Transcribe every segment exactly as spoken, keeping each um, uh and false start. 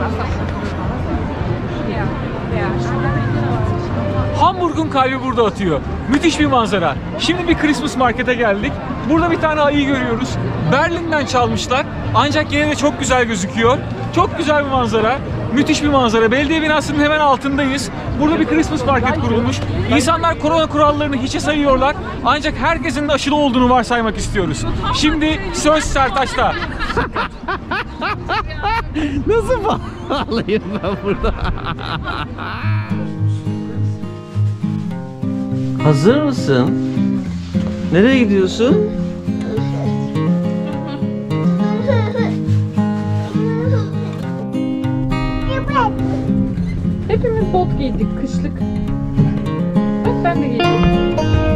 Hamburg'un kalbi burada atıyor. Müthiş bir manzara. Şimdi bir Christmas Market'e geldik. Burada bir tane ayı görüyoruz. Berlin'den çalmışlar. Ancak yine de çok güzel gözüküyor. Çok güzel bir manzara. Müthiş bir manzara. Belediye binasının hemen altındayız. Burada bir Christmas Market kurulmuş. İnsanlar korona kurallarını hiçe sayıyorlar. Ancak herkesin de aşılı olduğunu varsaymak istiyoruz. Şimdi söz Sertaç'ta. Nasıl bağlayayım ben burada? Hazır mısın? Nereye gidiyorsun? Hepimiz bot giydik, kışlık. Bak ben de giydim.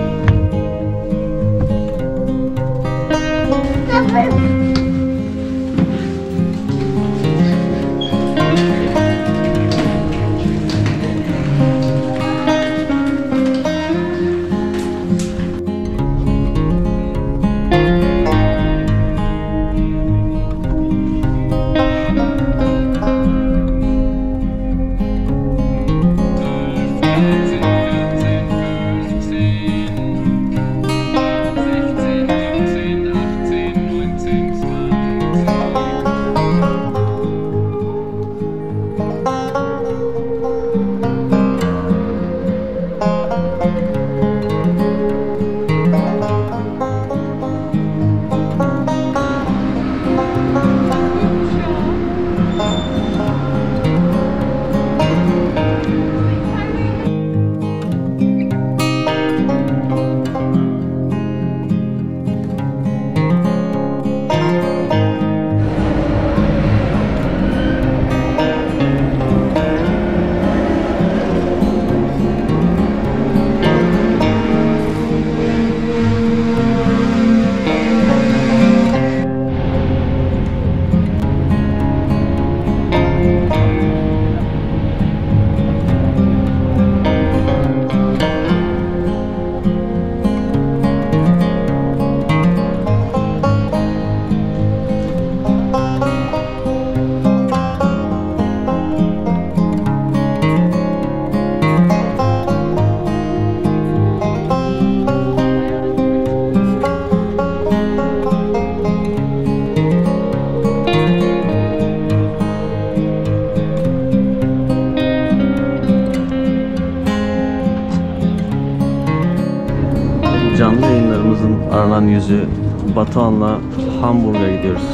Canlı yayınlarımızın aranan yüzü Batuhan'la Hamburg'a gidiyoruz.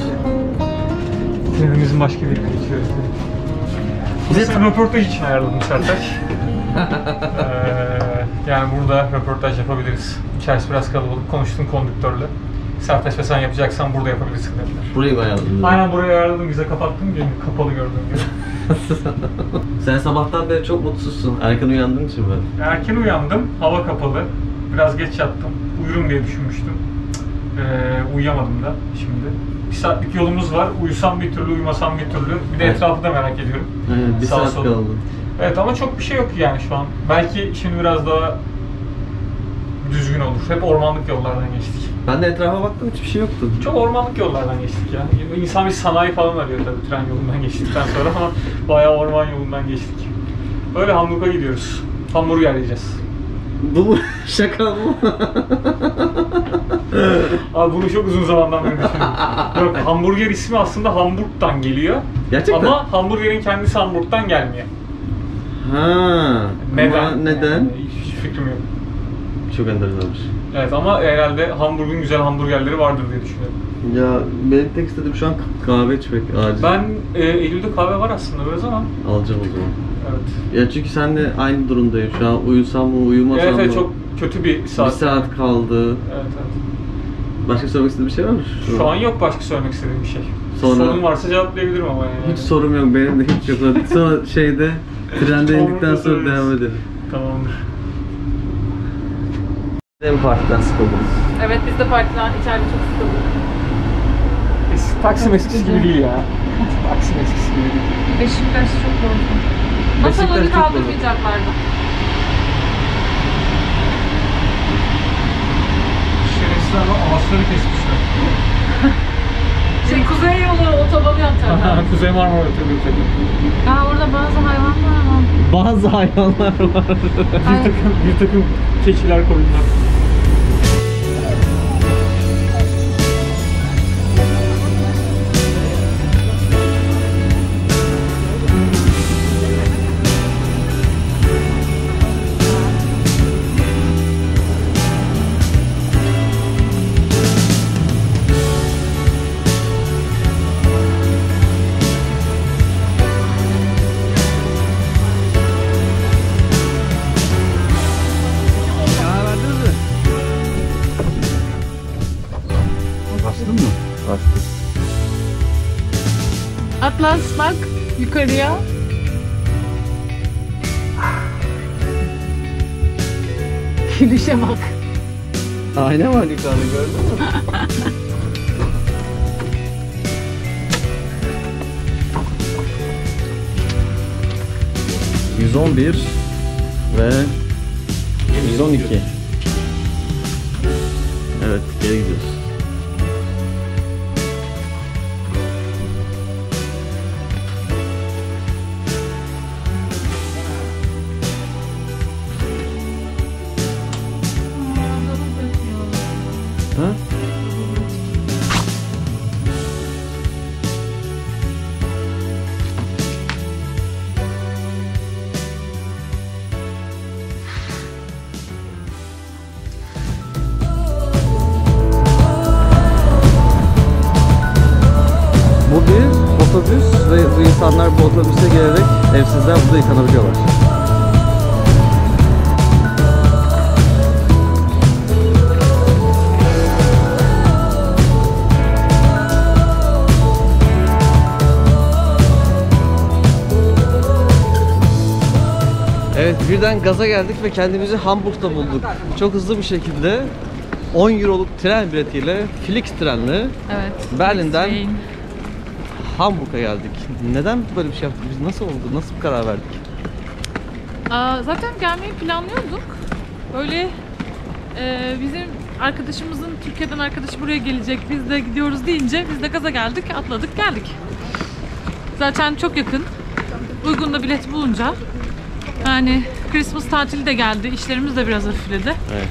Trenimizin başka bir yerine geçiyoruz. Bize röportaj için ayarladım Sertaç. ee, yani burada röportaj yapabiliriz. İçerisi biraz kalabalık. Konuştum konduktörle. Sertaç ve sen yapacaksan burada yapabilirsin dediler. Burayı mı ayarladın? Aynen burayı ayarladım. Bize kapattım. Benim kapalı gördüğüm gibi. Sen sabahtan beri çok mutsuzsun. Erken uyandığın için ben. Erken uyandım. Hava kapalı. Biraz geç yattım. Uyurum diye düşünmüştüm. Ee, uyuyamadım da şimdi. Bir saatlik yolumuz var. Uyusam bir türlü, uyumasam bir türlü. Bir de Evet. etrafı da merak ediyorum. Evet, bir Sağ saat sol. kaldı. Evet ama çok bir şey yok yani şu an. Belki şimdi biraz daha düzgün olur. Hep ormanlık yollardan geçtik. Ben de etrafa baktım, hiçbir şey yoktu. Çok ormanlık yollardan geçtik ya. İnsan bir sanayi falan arıyor tabii tren yolundan geçtikten sonra ama bayağı orman yolundan geçtik. Öyle Hamburg'a gidiyoruz. Hamburger yiyeceğiz. Bu mu? Şaka mı? Abi bunu çok uzun zamandan beri düşünüyorum. Yok, hamburger ismi aslında Hamburg'dan geliyor. Gerçekten? Ama hamburgerin kendisi Hamburg'dan gelmiyor. Ha. Neden? Ama neden? Yani hiç fikrim yok. Çok enteresanmış. Evet ama herhalde Hamburg'un güzel hamburgerleri vardır diye düşünüyorum. Ya benim tek istediğim şu an kahve içmek acil. Ben e, Eylül'de kahve var aslında biraz ama. Alacağım o zaman. Evet. Ya çünkü seninle aynı durumdayım şu an. Uyusam mı, uyumasam Evet, mı? evet çok kötü bir saat. Bir saat kaldı. Evet, evet. Başka söylemek istediğin bir şey var mı? Şu an yok başka söylemek istediğim bir şey. Sonra- Sorun varsa cevaplayabilirim ama yani. Hiç sorum yok, benim de hiç yok. Sonra şeyde, trende indikten sonra Hamburg'da devam edelim. Tamamdır. Benim partiden sıkıldım. Evet biz de partiden içeride çok sıkıldık. Es- Taksim eskisi gibi değil ya. Taksim eskisi gibi değil. Beşiktaş çok bozdu. Beşiktaş Masaları çok kaldırmayacaklardı. Şerefsizler ve ağaçları kesmişler. Şey, kuzey yolu otobanı yapacaklar. Kuzey Marmara Otobüsü. Aa, orada bazı hayvanlar var. Bazı hayvanlar var. Bir takım, bir takım keçiler, koyunlar. Bastın mı? Bastım. Atlas bak yukarıya. Gülüşe bak. Ayna var yukarıda, gördün mü? yüz on bir ve yüz on iki. Evet, geri gidiyoruz. Ha? Bu bir otobüs ve bu insanlar bu otobüse gelerek evsizler burada yıkanabiliyorlar. Evet, birden gaza geldik ve kendimizi Hamburg'da bulduk. Çok hızlı bir şekilde on euroluk tren biletiyle, Flix trenle Evet. Berlin'den Train. Hamburg'a geldik. Neden böyle bir şey yaptık? Biz nasıl oldu? Nasıl bir karar verdik? Aa, zaten gelmeyi planlıyorduk. Böyle e, bizim arkadaşımızın Türkiye'den arkadaşı buraya gelecek, biz de gidiyoruz deyince biz de gaza geldik, atladık, geldik. Zaten çok yakın. Uygun da bilet bulunca. Yani Christmas tatili de geldi, işlerimiz de biraz hafifledi. Evet.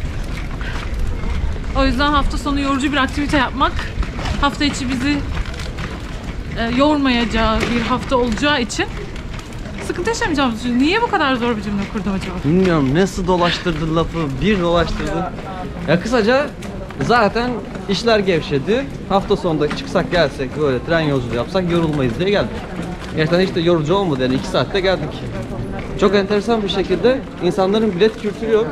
O yüzden hafta sonu yorucu bir aktivite yapmak, hafta içi bizi e, yormayacağı bir hafta olacağı için sıkıntı yaşamayacağımız için. Niye bu kadar zor bir cümle kurdum acaba? Bilmiyorum, nasıl dolaştırdın lafı, bir dolaştırdın. Ya kısaca zaten işler gevşedi. Hafta sonunda çıksak gelsek böyle tren yolculuğu yapsak yorulmayız diye geldik. Gerçekten hiç de yorucu olmadı, yani iki saatte geldik. Çok enteresan bir şekilde insanların bilet kültürü yok.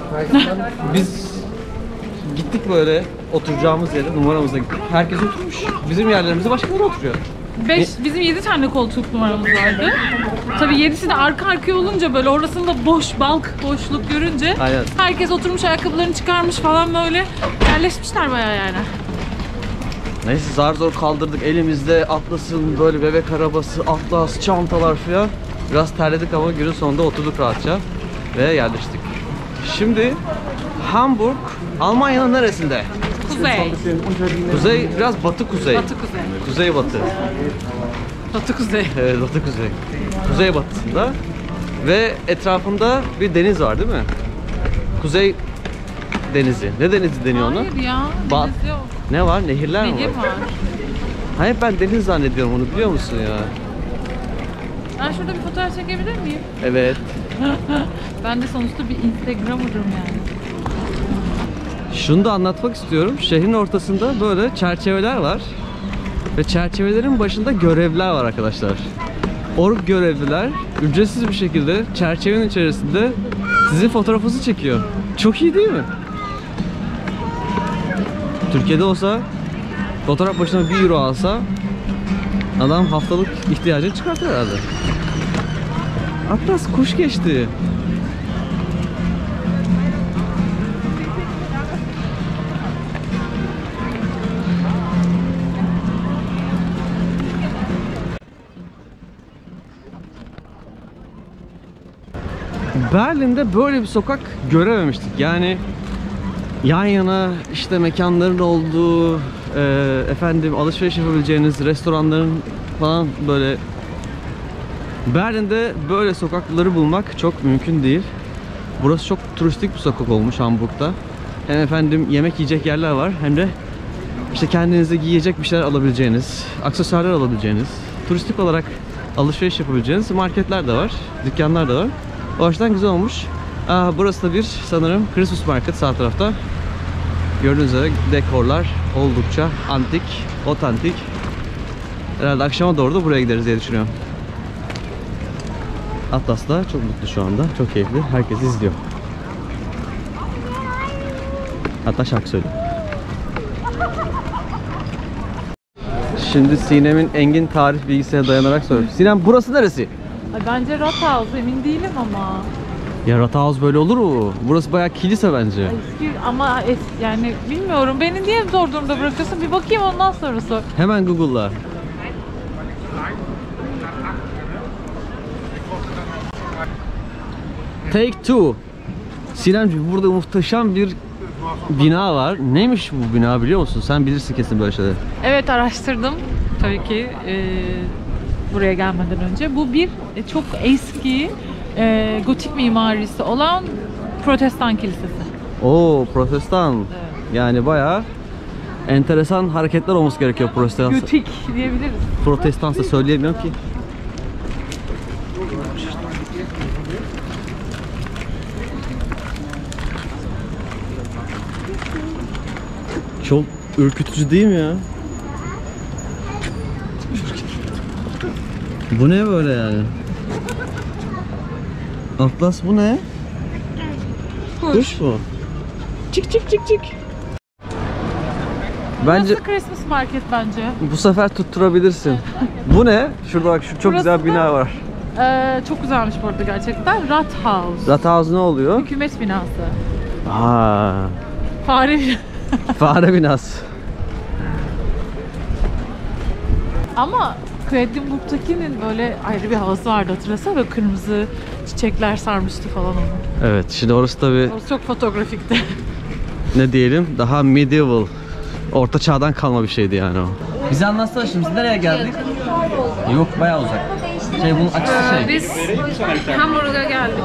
Biz gittik böyle oturacağımız yere, numaramıza gittik. Herkes oturmuş. Bizim yerlerimizde başkaları oturuyor. Beş, bizim yedi tane koltuk numaramız vardı. Tabii yedisi de arka arkaya olunca böyle orasında boş, balk boşluk görünce Aynen. herkes oturmuş, ayakkabılarını çıkarmış falan, böyle yerleşmişler bayağı yani. Neyse, zar zor kaldırdık elimizde Atlas'ın böyle bebek arabası, Atlas, çantalar falan. Biraz terledik ama günün sonunda oturduk rahatça ve yerleştik. Şimdi Hamburg, Almanya'nın neresinde? Kuzey. Kuzey, biraz batı kuzey. Batı kuzey. Kuzey batı. Batı kuzey. Evet, batı kuzey. Kuzey batısında ve etrafında bir deniz var değil mi? Kuzey denizi. Ne denizi deniyor ona? Hayır ya. Ba- deniz yok. Ne var? Nehirler mi Nehir var? var. Hayır, ben deniz zannediyorum onu, biliyor musun ya? Ben şurada bir fotoğraf çekebilir miyim? Evet. Ben de sonuçta bir Instagram'ırım yani. Şunu da anlatmak istiyorum. Şehrin ortasında böyle çerçeveler var. Ve çerçevelerin başında görevliler var arkadaşlar. O görevliler ücretsiz bir şekilde çerçevenin içerisinde sizin fotoğrafınızı çekiyor. Çok iyi değil mi? Türkiye'de olsa fotoğraf başına bir euro alsa adam haftalık ihtiyacını çıkartır herhalde. Atlas kuş geçti. Berlin'de böyle bir sokak görememiştik. Yani yan yana işte mekanların olduğu, e, efendim alışveriş yapabileceğiniz restoranların falan böyle. Berlin'de böyle sokakları bulmak çok mümkün değil. Burası çok turistik bir sokak olmuş Hamburg'da. Hem efendim yemek yiyecek yerler var, hem de işte kendinize giyecek bir şeyler alabileceğiniz, aksesuarlar alabileceğiniz, turistik olarak alışveriş yapabileceğiniz marketler de var, dükkanlar da var. O açıdan güzel olmuş. Aa, burası da bir sanırım Christmas Market sağ tarafta. Gördüğünüz üzere dekorlar oldukça antik, otantik. Herhalde akşama doğru da buraya gideriz diye düşünüyorum. Atlas da çok mutlu şu anda, çok keyifli, herkes izliyor. Hatta şarkı söylüyor. Şimdi Sinem'in engin tarih bilgisine dayanarak soruyorum. Sinem, burası neresi? Ay, bence Rathaus, emin değilim ama. Ya Rathaus böyle olur mu? Burası bayağı kilise bence. Eski ama es, yani bilmiyorum. Beni niye zor durumda bırakıyorsun? Bir bakayım, ondan sonra sor. Hemen Google'la. Take two. Sinemciğim, burada muhteşem bir bina var. Neymiş bu bina biliyor musun? Sen bilirsin kesin böyle şeyleri. Evet, araştırdım. Tabii ki e, buraya gelmeden önce. Bu bir e, çok eski e, gotik mimarisi olan Protestan kilisesi. Oo, Protestan. Evet. Yani bayağı enteresan hareketler olması gerekiyor Protestan. Gotik diyebiliriz. Protestansa söyleyemiyorum ki. Çok ürkütücü değil mi ya? Bu ne böyle yani? Atlas, bu ne? Kuş. Kuş mu? Çık çık çık çık. Bence Burası Christmas Market bence. bu sefer tutturabilirsin. Bu ne? Şurada bak, şu çok Burası güzel bir bina da- var. Ee, çok güzelmiş bu arada gerçekten. Rathaus. Rathaus ne oluyor? Hükümet binası. Aa, Fare binası. fare binası. Ama Quedlinburg'takinin böyle ayrı bir havası vardı, hatırlasana, böyle kırmızı çiçekler sarmıştı falan onu. Evet, şimdi orası tabii Orası çok fotoğrafikti. ne diyelim, daha medieval, orta çağdan kalma bir şeydi yani o. Bize anlatsana şimdi, biz nereye geldik? Yok, bayağı uzak. Şey, bunun açısı şey. Biz Hamburg'a geldik.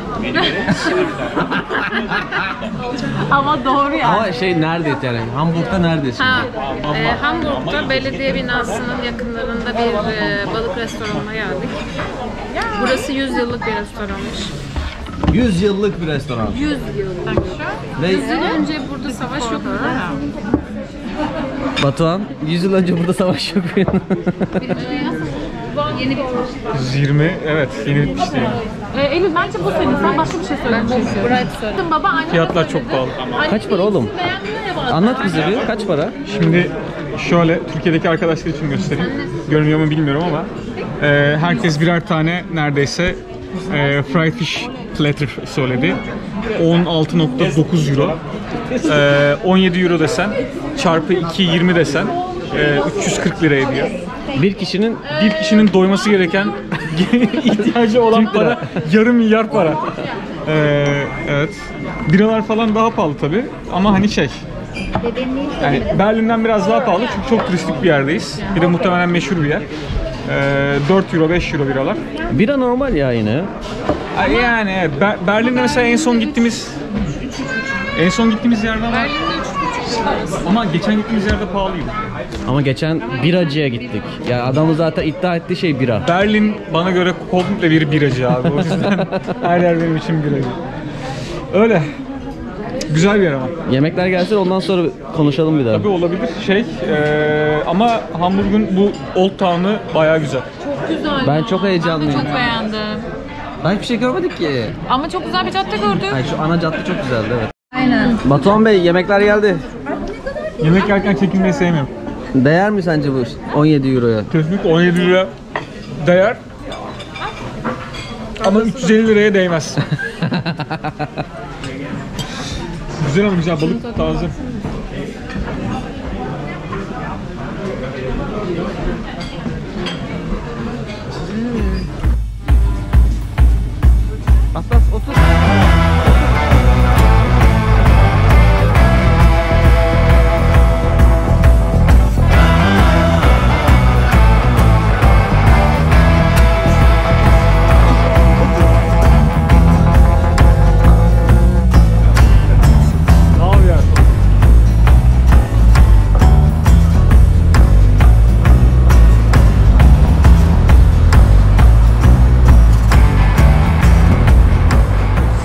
Ama doğru yani. Ama şey neredeydi yani? Hamburg'da neredesin? Ha, e, Hamburg'da belediye binasının yakınlarında bir e, balık restoranına geldik. Burası yüz yıllık bir restoranmış. yüz yıllık bir restoran. yüz yıllık. Ve yüz yıl önce burada savaş yok mu? Batuhan, yüz yıl önce burada savaş yok. Yeni bir yirmi, evet, yeni bitmişti yani. Ee, Eylül, bence bu senin. Sen başka bir şey söylemişsin. Bright söyle. Baba, anne Fiyatlar çok pahalı. Kaç para oğlum? Anlat bize bir, kaç para? Şimdi şöyle, Türkiye'deki arkadaşlar için göstereyim. Görünüyor mu bilmiyorum ama e, herkes birer tane neredeyse e, fried fish platter söyledi. on altı nokta dokuz euro. E, on yedi euro desen, çarpı iki yirmi desen e, üç yüz kırk lira ediyor. Bir kişinin Bir kişinin doyması gereken ihtiyacı olan para yarım milyar para. Ee, evet. Biralar falan daha pahalı tabi ama hani şey. Yani Berlin'den biraz daha pahalı çünkü çok turistik bir yerdeyiz. Bir de muhtemelen meşhur bir yer. Ee, dört euro beş euro biralar. bira normal ya yine. Yani evet, Ber- Berlin'de mesela en son gittiğimiz en son gittiğimiz yerden var. Ama geçen gittiğimiz yerde pahalıydı. Ama geçen biracıya gittik. Ya adamı zaten iddia ettiği şey bira. Berlin bana göre komple bir biracı abi. O yüzden her yer benim için biracı. Öyle. Güzel bir yer ama. Yemekler gelsin, ondan sonra konuşalım bir daha. Tabii olabilir şey eee, ama Hamburg'un bu Old Town'u bayağı güzel. Çok güzel. Ben çok heyecanlıyım. Ben de çok beğendim. Ben hiçbir şey görmedik ki. Ama çok güzel bir cadde gördük. Ay, şu ana cadde çok güzeldi, evet. Aynen. Batuhan Bey, yemekler geldi. Yemek yerken çekinmeyi sevmiyorum. Değer mi sence bu on yedi euroya? Kesinlikle on yedi lira değer. Ama üç yüz elli liraya değmez. Güzel ama güzel, balık taze. Atlas otur.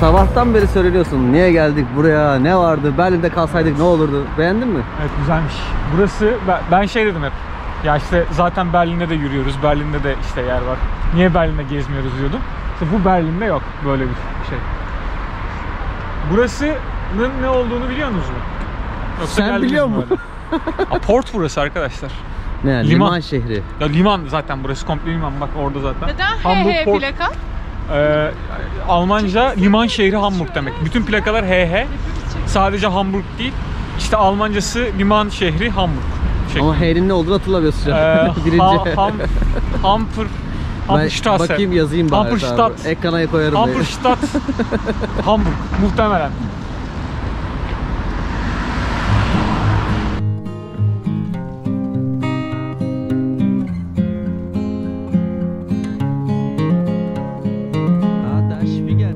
sabahtan beri söylüyorsun. Niye geldik buraya? Ne vardı? Berlin'de kalsaydık ne olurdu? Beğendin mi? Evet, güzelmiş. Burası ben- ben şey dedim hep. Ya işte zaten Berlin'de de yürüyoruz. Berlin'de de işte yer var. Niye Berlin'de gezmiyoruz diyordum. İşte bu Berlin'de yok böyle bir şey. Burasının ne olduğunu biliyor musunuz mu? Yoksa Sen geldiniz biliyor mi musun? böyle? Aa, port burası arkadaşlar. Ne? Liman. Liman şehri. Ya liman zaten burası, komple liman, bak orada zaten. Neden Hamburg H H Port. plaka? Ee, Almanca liman şehri Hamburg demek. Bütün plakalar H H. Sadece Hamburg değil. İşte Almancası liman şehri Hamburg. Şeklinde. Ama H'nin ne olduğunu hatırlamıyorsun şu Ee, an. Birinci. ha, ham, Hamper, Ben Hamperstrasse. bakayım yazayım bari. Hamperstadt. Abi. Ekrana koyarım. beni. Hamperstadt. Hamburg muhtemelen. Ah, da Spiegel.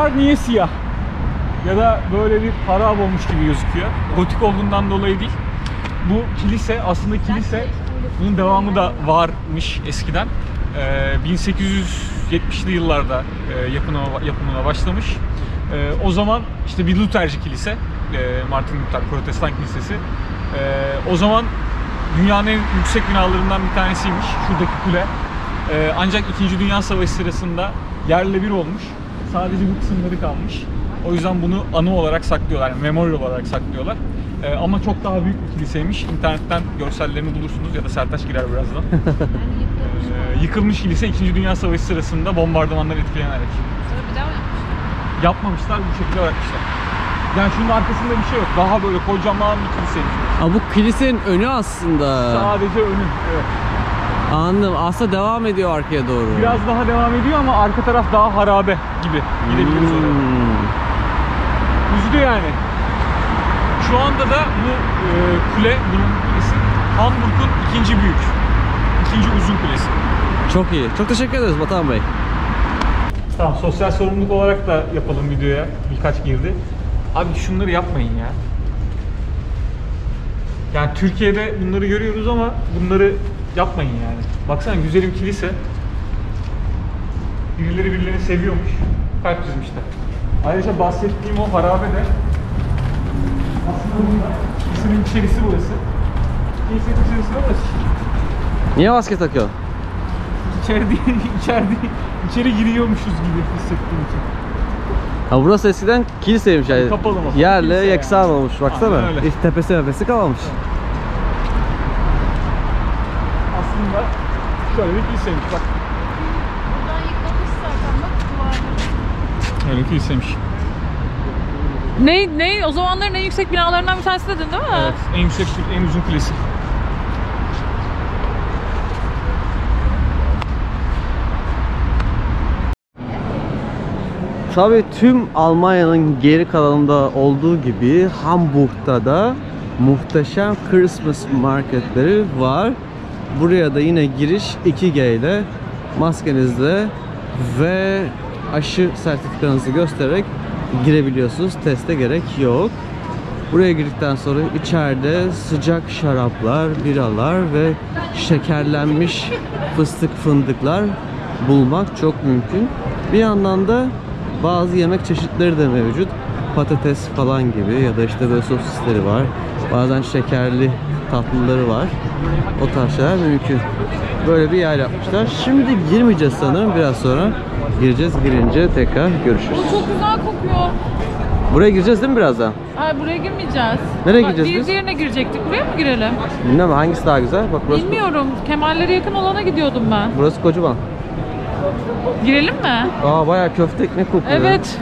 Duvarlar niye siyah? Ya da böyle bir harap olmuş gibi gözüküyor. Gotik olduğundan dolayı değil. Bu kilise aslında kilise, bunun devamı da varmış eskiden. Ee, bin sekiz yüz yetmişli yıllarda e, yapımına, yapımına başlamış. E, o zaman işte bir Luterci kilise, e, Martin Luther Protestan Kilisesi. E, o zaman dünyanın en yüksek binalarından bir tanesiymiş şuradaki kule. E, ancak İkinci Dünya Savaşı sırasında yerle bir olmuş. Sadece bu kısımları kalmış. O yüzden bunu anı olarak saklıyorlar, yani memorial olarak saklıyorlar. Ee, ama çok daha büyük bir kiliseymiş. İnternetten görsellerini bulursunuz ya da Sertaç girer birazdan. ee, yıkılmış kilise İkinci Dünya Savaşı sırasında bombardımanlar etkilenerek. Sonra bir daha mı yapmışlar? Yapmamışlar, bu şekilde bırakmışlar. Yani şunun arkasında bir şey yok. Daha böyle kocaman bir kiliseymiş. Aa, bu kilisenin önü aslında. Sadece önü. Evet. Anladım. Aslında devam ediyor arkaya doğru. Biraz daha devam ediyor ama arka taraf daha harabe gibi. Gidebiliriz oraya. Hmm. Üzüldü yani. Şu anda da bu e, kule, bunun kulesi Hamburg'un ikinci büyük, ikinci uzun kulesi. Çok iyi. Çok teşekkür ederiz Batuhan Bey. Tamam, sosyal sorumluluk olarak da yapalım videoya birkaç girdi. Abi şunları yapmayın ya. Yani Türkiye'de bunları görüyoruz ama bunları yapmayın yani. Baksana, güzel bir kilise. Birileri birilerini seviyormuş. Kalp çizmişler. Ayrıca bahsettiğim o harabe de aslında burada. Kilisenin içerisi burası. Kilisenin içerisi burası. Niye maske takıyor? İçeride, içeride, içeri giriyormuşuz gibi hissettiğim için. Ha, burası eskiden kiliseymiş yani. Kapalı mı? Yerle Kilise yeksan yani. olmuş. Baksana. Aynen öyle. Hiç tepesi tepesi kalmamış. Aslında şöyle bir kiliseymiş bak. Buradan yıkılmış zaten bak duvarları. Öyle kiliseymiş. Ne, ne? O zamanların en yüksek binalarından bir tanesi dedin değil mi? Evet, en yüksek, en uzun kulesi. Tabii tüm Almanya'nın geri kalanında olduğu gibi Hamburg'da da muhteşem Christmas marketleri var. Buraya da yine giriş iki G ile maskenizle ve aşı sertifikanızı göstererek girebiliyorsunuz. Teste gerek yok. Buraya girdikten sonra içeride sıcak şaraplar, biralar ve şekerlenmiş fıstık fındıklar bulmak çok mümkün. Bir yandan da bazı yemek çeşitleri de mevcut. Patates falan gibi ya da işte böyle sosisleri var. Bazen şekerli tatlıları var. O tarz şeyler mümkün. Böyle bir yer yapmışlar. Şimdi girmeyeceğiz sanırım. Biraz sonra gireceğiz. Girince tekrar görüşürüz. Bu çok güzel kokuyor. Buraya gireceğiz değil mi birazdan? Ay, buraya girmeyeceğiz. Nereye Bak, gideceğiz bir biz? diğerine girecektik. Buraya mı girelim? Bilmem hangisi daha güzel. Bak burası, Bilmiyorum. Kemallere yakın olana gidiyordum ben. burası kocaman. Girelim mi? Aa bayağı köfte ekmek kokuyor. Evet.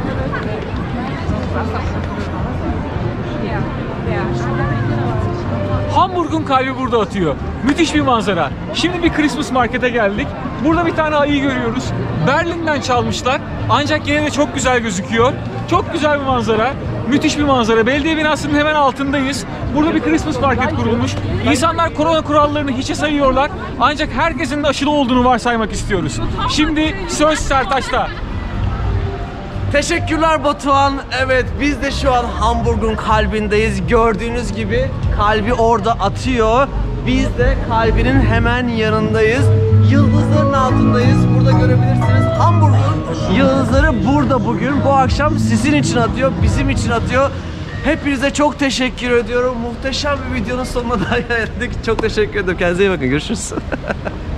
Hamburg'un kalbi burada atıyor. Müthiş bir manzara. Şimdi bir Christmas markete geldik. Burada bir tane ayı görüyoruz. Berlin'den çalmışlar. Ancak yine de çok güzel gözüküyor. Çok güzel bir manzara. Müthiş bir manzara. Belediye binasının hemen altındayız. Burada bir Christmas market kurulmuş. İnsanlar korona kurallarını hiçe sayıyorlar. Ancak herkesin de aşılı olduğunu varsaymak istiyoruz. Şimdi söz Sertaç'ta. Teşekkürler Batuhan. Evet biz de şu an Hamburg'un kalbindeyiz. Gördüğünüz gibi kalbi orada atıyor. Biz de kalbinin hemen yanındayız. Yıldızların altındayız. Burada görebilirsiniz. Hamburg'un yıldızları burada bugün. Bu akşam sizin için atıyor, bizim için atıyor. Hepinize çok teşekkür ediyorum. Muhteşem bir videonun sonuna da geldik. Çok teşekkür ederim. Kendinize iyi bakın. Görüşürüz.